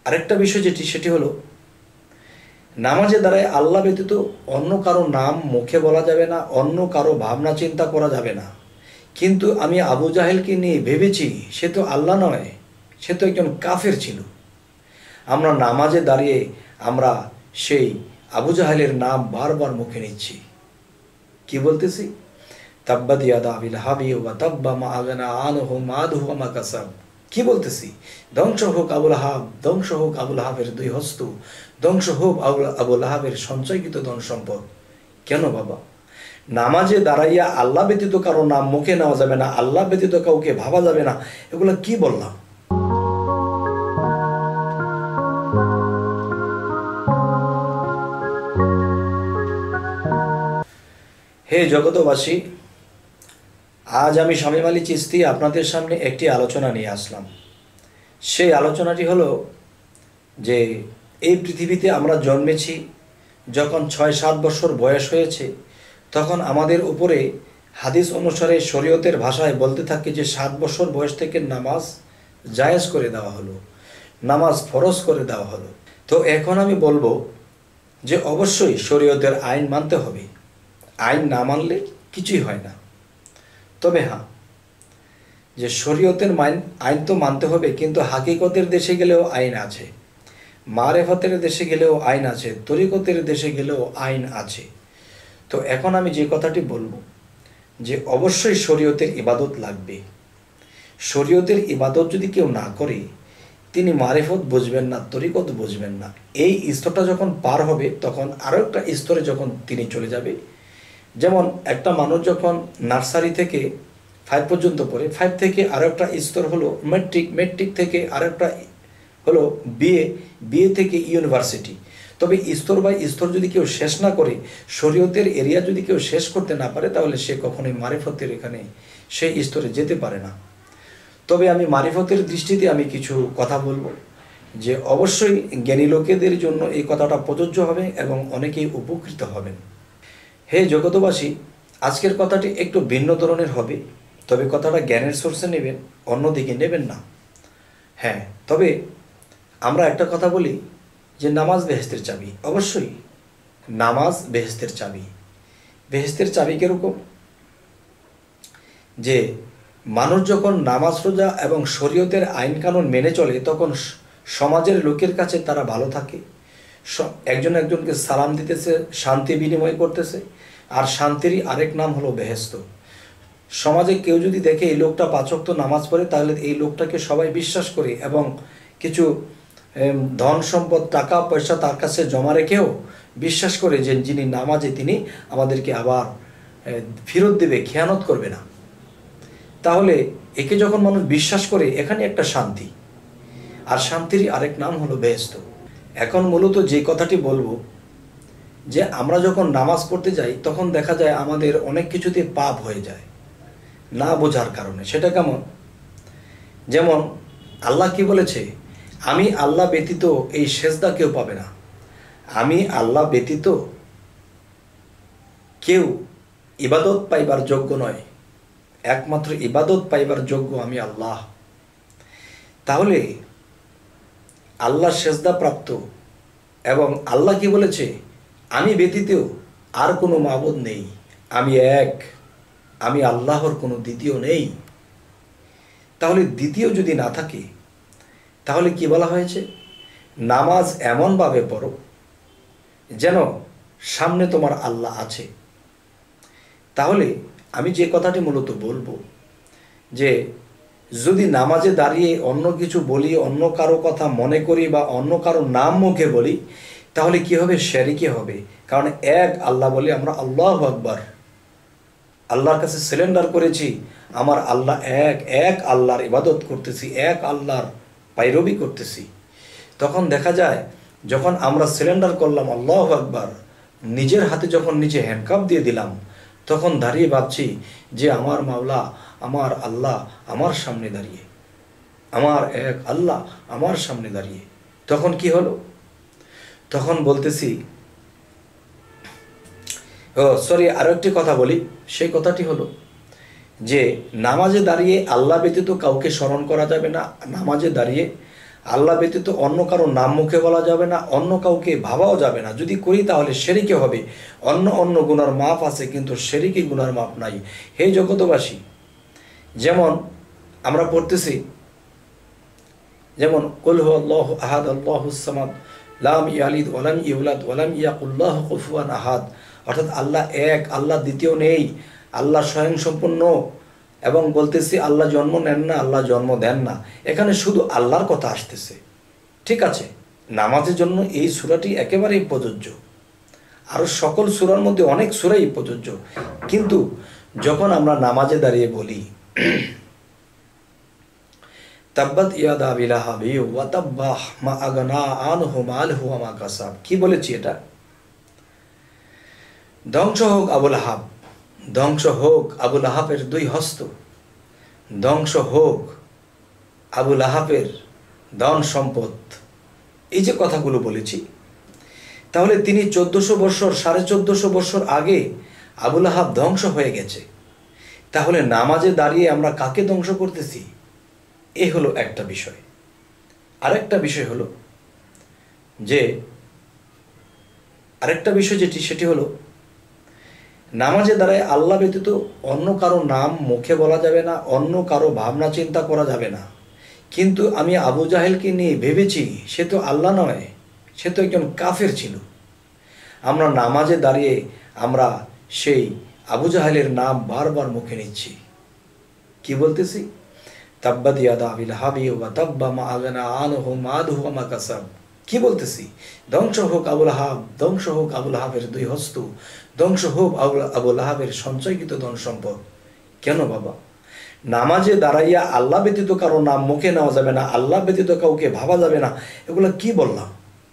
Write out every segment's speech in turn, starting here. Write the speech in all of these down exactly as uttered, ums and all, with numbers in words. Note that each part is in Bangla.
আরেকটা বিষয় যেটি সেটি হলো নামাজে দাঁড়ায় আল্লাহ ব্যতীত অন্য কারো নাম মুখে বলা যাবে না, অন্য কারো ভাবনা চিন্তা করা যাবে না। কিন্তু আমি আবু জাহেলকে নিয়ে ভেবেছি সে তো আল্লাহ নয়, সে তো একজন কাফের ছিল। আমরা নামাজে দাঁড়িয়ে আমরা সেই আবু জাহেলের নাম বারবার মুখে নিচ্ছি। কি বলতেছি? তাব্বাত ইয়াদা আবি লাহাবি ওয়া তাব্বা মা আগনা আনহু মালুহু ওয়া মা কাসাব। কি বলতেছি? ধ্বংস হোক আবুল আহাব, ধ্বংস হোক আবুল আহাবের দুই হস্ত, ধ্বংস হোক আবুল আহাবের সঞ্চয়কৃত ধন সম্পদ। কেন বাবা? নামাজে দাঁড়াইয়া আল্লাহ ব্যতীত কারো নাম মুখে নেওয়া যাবে না, আল্লাহ ব্যতীত কাউকে ভাবা যাবে না, এগুলো কি বললাম? হে জগতবাসী, আজ আমি শামীম আলী চিশতি আপনাদের সামনে একটি আলোচনা নিয়ে আসলাম। সেই আলোচনাটি হলো যে এই পৃথিবীতে আমরা জন্মেছি, যখন ছয় সাত বছর বয়স হয়েছে তখন আমাদের উপরে হাদিস অনুসারে শরীয়তের ভাষায় বলতে থাকে যে সাত বছর বয়স থেকে নামাজ জায়েজ করে দেওয়া হলো, নামাজ ফরজ করে দেওয়া হলো। তো এখন আমি বলবো যে অবশ্যই শরীয়তের আইন মানতে হবে, আইন না মানলে কিছুই হয় না। তবে হ্যাঁ, যে শরীয়তের মাইন আইন তো মানতে হবে, কিন্তু হাকিকতের দেশে গেলেও আইন আছে, মারেফতের দেশে গেলেও আইন আছে, তরিকতের দেশে গেলেও আইন আছে। তো এখন আমি যে কথাটি বলবো যে অবশ্যই শরীয়তের ইবাদত লাগবে। শরীয়তের ইবাদত যদি কেউ না করে তিনি মারেফত বুঝবেন না, তরিকত বুঝবেন না। এই স্তরটা যখন পার হবে তখন আরও একটা স্তরে যখন তিনি চলে যাবে। যেমন একটা মানুষ যখন নার্সারি থেকে ফাইভ পর্যন্ত পড়ে, ফাইভ থেকে আরও একটা স্তর হলো মেট্রিক, মেট্রিক থেকে আরও একটা হলো বিএ, বিএ থেকে ইউনিভার্সিটি। তবে স্তর বাই স্তর যদি কেউ শেষ না করে, শরীয়তের এরিয়া যদি কেউ শেষ করতে না পারে, তাহলে সে কখনোই মারিফতের এখানে সেই স্তরে যেতে পারে না। তবে আমি মারিফতের দৃষ্টিতে আমি কিছু কথা বলবো যে অবশ্যই জ্ঞানী লোকেদের জন্য এই কথাটা প্রযোজ্য হবে এবং অনেকেই উপকৃত হবেন। হে জগতবাসী, আজকের কথাটি একটু ভিন্ন ধরনের হবে, তবে কথাটা জ্ঞানের সোর্সে নেবেন, অন্যদিকে নেবেন না। হ্যাঁ, তবে আমরা একটা কথা বলি যে নামাজ বেহেশতের চাবি। অবশ্যই নামাজ বেহেশতের চাবি। বেহেশতের চাবি কিরকম? যে মানুষ যখন নামাজ রোজা এবং শরীয়তের আইন কানুন মেনে চলে তখন সমাজের লোকের কাছে তারা ভালো থাকে, একজন একজনকে সালাম দিতেছে, শান্তি বিনিময় করতেছে। আর শান্তিরই আরেক নাম হলো বেহেশত। সমাজে কেউ যদি দেখে এই লোকটা পাঁচ ওয়াক্ত নামাজ পড়ে, তাহলে এই লোকটাকে সবাই বিশ্বাস করে এবং কিছু ধন সম্পদ, টাকা পয়সা তার কাছে জমা রেখেও বিশ্বাস করে যে যিনি নামাজে তিনি আমাদেরকে আবার ফেরত দেবে, খেয়ানত করবে না। তাহলে একে যখন মানুষ বিশ্বাস করে, এখানে একটা শান্তি। আর শান্তিরই আরেক নাম হলো বেহেশত। এখন মূলত যে কথাটি বলবো যে আমরা যখন নামাজ পড়তে যাই তখন দেখা যায় আমাদের অনেক কিছুতে পাপ হয়ে যায় না বোঝার কারণে। সেটা কেমন? যেমন আল্লাহ কি বলেছে? আমি আল্লাহ ব্যতীত এই সেজদা কেউ পাবে না। আমি আল্লাহ ব্যতীত কেউ ইবাদত পাইবার যোগ্য নয়, একমাত্র ইবাদত পাইবার যোগ্য আমি আল্লাহ। তাহলে আল্লাহ সেজদা প্রাপ্ত এবং আল্লাহ কি বলেছে? আমি ব্যতীত আর কোনো মাবুদ নেই, আমি এক, আমি আল্লাহর কোনো দ্বিতীয় নেই। তাহলে দ্বিতীয় যদি না থাকে তাহলে কি বলা হয়েছে? নামাজ এমনভাবে পড়ো যেন সামনে তোমার আল্লাহ আছে। তাহলে আমি যে কথাটি মূলত বলবো যে যদি নামাজে দাঁড়িয়ে অন্য কিছু বলি, অন্য কারো কথা মনে করি বা অন্য কারো নাম মুখে বলি, তাহলে কি হবে? শিরকি হবে। কারণ এক আল্লাহ বলে আমরা আল্লাহু আকবার, আল্লাহর কাছে সিলেন্ডার করেছি, আমার আল্লাহ এক, এক আল্লাহর ইবাদত করতেছি, এক আল্লাহর পাইরবি করতেছি। তখন দেখা যায় যখন আমরা সিলেন্ডার করলাম আল্লাহু আকবার, নিজের হাতে যখন নিজে হ্যান্ডকাপ দিয়ে দিলাম, তখন দাঁড়িয়ে ভাবছি যে আমার মাওলা, আমার আল্লাহ আমার সামনে দাঁড়িয়ে, আমার এক আল্লাহ আমার সামনে দাঁড়িয়ে। তখন কি হলো? তখন বলতেছি, ও সরি আরো একটি কথা বলি। সেই কথাটি হলো যে নামাজে দাঁড়িয়ে আল্লাহ ব্যতীত কাউকে স্মরণ করা যাবে না। নামাজে দাঁড়িয়ে আল্লাহ ব্যতীত অন্য কারো নাম মুখে বলা যাবে না, অন্য কাউকে ভাবাও যাবে না। যদি করি তাহলে শিরকে হবে। অন্য অন্য গুনার মাপ আছে, কিন্তু শিরকি গুনার মাপ নাই। হে জগতবাসী, যেমন আমরা পড়তেছি, যেমন কুল হুয়াল্লাহু আহাদ আল্লাহুস সামাদ লাম ইয়ালিদ ওয়ালাম ইউলাদ ওয়ালাম ইয়াকুল্লাহু কুফুয়ান আহাদ, অর্থাৎ আল্লাহ এক, আল্লাহ দ্বিতীয় নেই, আল্লাহ স্বয়ং সম্পূর্ণ। এবং বলতেছি আল্লাহ জন্ম নেন না, আল্লাহ জন্ম দেন না। এখানে শুধু আল্লাহর কথা আসতেছে। ঠিক আছে, নামাজের জন্য এই সূরাটি একেবারেই প্রযোজ্য। আরও সকল সূরার মধ্যে অনেক সূরাই প্রযোজ্য। কিন্তু যখন আমরা নামাজে দাঁড়িয়ে বলি তাব্বাত ইয়াদা আবি লাহাবি ওয়া তাব্বা মা আগনা আনহু মালহু ওয়া মা কাসাব, কি বলেছি এটা? ধ্বংস হোক আবুল আহাব, ধ্বংস হোক আবুল আহাবের দুই হস্ত, ধ্বংস হোক আবুল আহাবের ধন সম্পদ। এই যে কথাগুলো বলেছি, তাহলে তিনি চোদ্দশো বৎসর সাড়ে চোদ্দশো বৎসর আগে আবুল আহাব ধ্বংস হয়ে গেছে। তাহলে নামাজে দাঁড়িয়ে আমরা কাকে ধ্বংস করতেছি? এ হলো একটা বিষয়। আরেকটা বিষয় হলো যে আরেকটা বিষয় যেটি সেটি হলো নামাজে দাঁড়ায় আল্লাহ ব্যতীত অন্য কারো নাম মুখে বলা যাবে না, অন্য কারো ভাবনা চিন্তা করা যাবে না। কিন্তু আমি আবু জাহেলকে নিয়ে ভেবেছি সে তো আল্লাহ নয়, সে তো একজন কাফের ছিল। আমরা নামাজে দাঁড়িয়ে আমরা সেই আবু জাহেলের নাম বারবার মুখে নিচ্ছি। কি বলতেছি? তাব্বাত ইয়াদা আবি লাহাবি ওয়া তাব্বা মা আগনা আনহু মালহু ওয়া মা কাসাব। কি বলতেছি? ধ্বংস হোক আবুল আহাব, ধ্বংস হোক আবুল আহাবের দুই হস্ত, ধ্বংস হোক আবুল আহাবের সঞ্চয়কৃত ধন সম্পদ। কেন বাবা? নামাজে দাঁড়াইয়া আল্লাহ ব্যতীত কারো নাম মুখে নেওয়া যাবে না, আল্লাহ ব্যতীত কাউকে ভাবা যাবে না, এগুলো কি বললাম?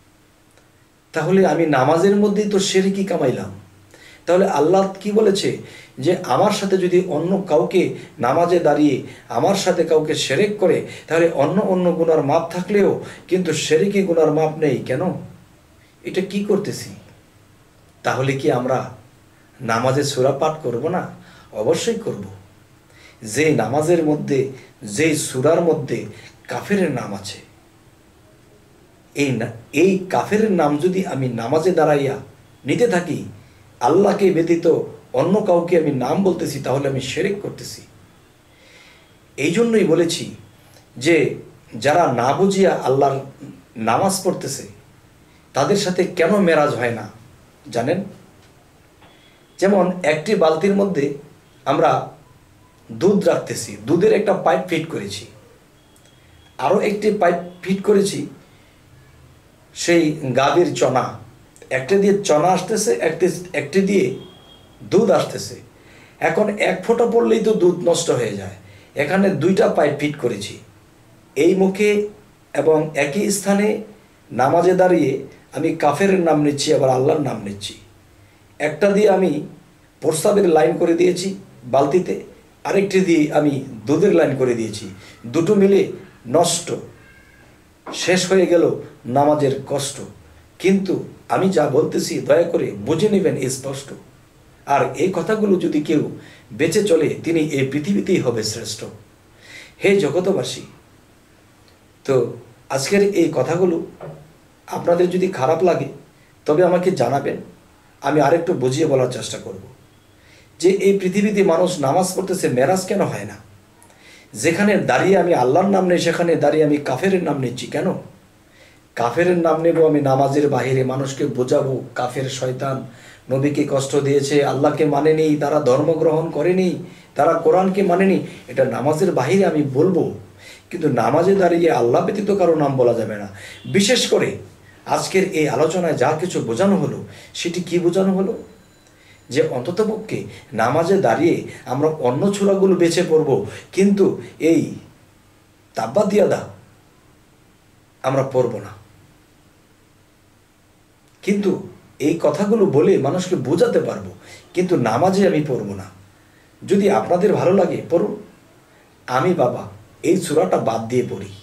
তাহলে আমি নামাজের মধ্যেই তো শিরকি কামাইলাম। তাহলে আল্লাহ কি বলেছে যে আমার সাথে যদি অন্য কাউকে নামাজে দাঁড়িয়ে আমার সাথে কাউকে শিরক করে, তাহলে অন্য অন্য গুনার মাপ থাকলেও কিন্তু শিরকি গুনার মাপ নেই। কেন? এটা কি করতেছি? তাহলে কি আমরা নামাজে সূরা পাঠ করব না? অবশ্যই করব। যে নামাজের মধ্যে, যে সূরার মধ্যে কাফেরের নাম আছে, এই না এই কাফের নাম যদি আমি নামাজে দাঁড়াইয়া নিতে থাকি, আল্লাহকে ব্যতীত অন্য কাউকে আমি নাম বলতেছি, তাহলে আমি শিরক করতেছি। এই জন্যই বলেছি যে যারা না বুঝিয়া আল্লাহর নামাজ পড়তেছে তাদের সাথে কেন মেরাজ হয় না জানেন? যেমন একটি বালতির মধ্যে আমরা দুধ রাখতেছি, দুধের একটা পাইপ ফিট করেছি, আরও একটি পাইপ ফিট করেছি সেই গাভীর চনা, একটা দিয়ে চনা আসতেছে, একটি একটি দিয়ে দুধ আসতেছে। এখন এক ফোঁটা পড়লেই তো দুধ নষ্ট হয়ে যায়। এখানে দুইটা পাইপ ফিট করেছি, এই মুখে এবং একই স্থানে নামাজে দাঁড়িয়ে আমি কাফেরের নাম নিচ্ছি, আবার আল্লাহর নাম নিচ্ছি। একটা দিয়ে আমি প্রস্রাবের লাইন করে দিয়েছি বালতিতে, আরেকটি দিয়ে আমি দুধের লাইন করে দিয়েছি। দুটো মিলে নষ্ট, শেষ হয়ে গেল নামাজের কষ্ট। কিন্তু আমি যা বলতেছি দয়া করে বুঝে নেবেন স্পষ্ট। আর এই কথাগুলো যদি কেউ বেঁচে চলে, তিনি এই পৃথিবীতেই হবে শ্রেষ্ঠ। হে জগতবাসী, তো আজকের এই কথাগুলো আপনাদের যদি খারাপ লাগে তবে আমাকে জানাবেন, আমি আরেকটু বুঝিয়ে বলার চেষ্টা করব যে এই পৃথিবীতে মানুষ নামাজ পড়তেছে, মেরাজ কেন হয় না? যেখানে দাঁড়িয়ে আমি আল্লাহর নাম নেই, সেখানে দাঁড়িয়ে আমি কাফেরের নাম নিচ্ছি কেন? কাফেরের নাম নেব আমি নামাজের বাহিরে, মানুষকে বোঝাবো কাফের, শয়তান, নবীকে কষ্ট দিয়েছে, আল্লাহকে মানেনি, তারা ধর্মগ্রহণ করেনি, তারা কোরআনকে মানেনি, এটা নামাজের বাহিরে আমি বলবো। কিন্তু নামাজে দাঁড়িয়ে আল্লাহ ব্যতীত কারো নাম বলা যাবে না। বিশেষ করে আজকের এই আলোচনায় যা কিছু বোঝানো হলো, সেটি কি বোঝানো হলো? যে অন্ততপক্ষে নামাজে দাঁড়িয়ে আমরা অন্য সূরাগুলো বেছে পড়ব, কিন্তু এই তাব্বাত ইয়াদা আমরা পড়ব না। কিন্তু এই কথাগুলো বলে মানুষকে বোঝাতে পারবো, কিন্তু নামাজে আমি পড়ব না। যদি আপনাদের ভালো লাগে পড়ুন, আমি বাবা এই সূরাটা বাদ দিয়ে পড়ি।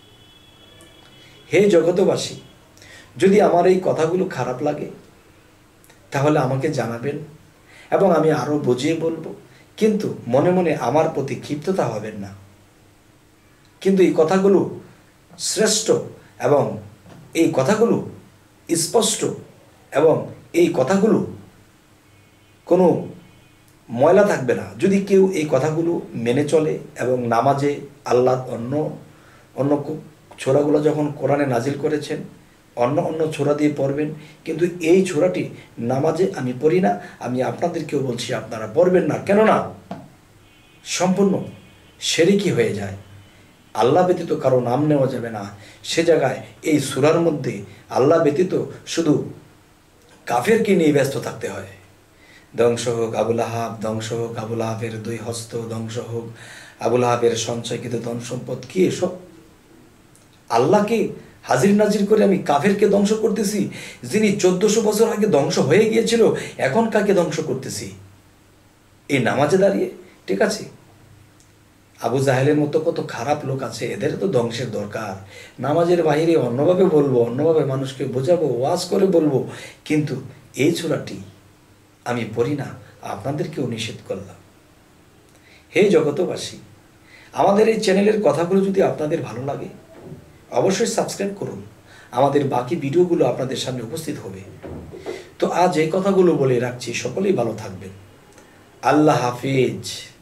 হে জগতবাসী, যদি আমার এই কথাগুলো খারাপ লাগে তাহলে আমাকে জানাবেন এবং আমি আরও বুঝিয়ে বলবো, কিন্তু মনে মনে আমার প্রতি ক্ষিপ্ততা হবেন না। কিন্তু এই কথাগুলো শ্রেষ্ঠ এবং এই কথাগুলো স্পষ্ট এবং এই কথাগুলো কোনো ময়লা থাকবে না যদি কেউ এই কথাগুলো মেনে চলে। এবং নামাজে আল্লাহ অন্য অন্য ছোরাগুলো যখন কোরআনে নাজিল করেছেন অন্য অন্য ছোরা দিয়ে পড়বেন, কিন্তু এই ছোরাটি নামাজে আমি পড়ি না। আমি আপনাদেরকেও বলছি আপনারা পড়বেন না, কেননা সম্পূর্ণ শিরকি হয়ে যায়। আল্লাহ ব্যতীত কারো নাম নেওয়া যাবে না। সে জায়গায় এই সূরার মধ্যে আল্লাহ ব্যতীত শুধু কাফেরকে নিয়ে ব্যস্ত থাকতে হয়। ধ্বংস হোক আবুল আহাব, ধ্বংস হোক আবুল আহাবের দুই হস্ত, ধ্বংস হোক আবুল আহাবের সঞ্চয়কৃত ধন সম্পদ। কি এসব? আল্লাহকে হাজির নাজির করে আমি কাফেরকে ধ্বংস করতেছি, যিনি চোদ্দশো বছর আগে ধ্বংস হয়ে গিয়েছিল, এখন কাকে ধ্বংস করতেছি এই নামাজে দাঁড়িয়ে? ঠিক আছে, আবু জাহেলের মতো কত খারাপ লোক আছে, এদের তো ধ্বংসের দরকার। নামাজের বাইরে অন্যভাবে বলবো, অন্যভাবে মানুষকে বোঝাবো, ওয়াজ করে বলবো, কিন্তু এই ছোরাটি আমি পড়ি না, আপনাদেরকেও নিষেধ করলাম। হে জগতবাসী, আমাদের এই চ্যানেলের কথাগুলো যদি আপনাদের ভালো লাগে অবশ্যই সাবস্ক্রাইব করুন। আমাদের বাকি ভিডিওগুলো আপনাদের সামনে উপস্থিত হবে। তো আজ এই কথাগুলো বলে রাখছি, সকলেই ভালো থাকবেন। আল্লাহ হাফিজ।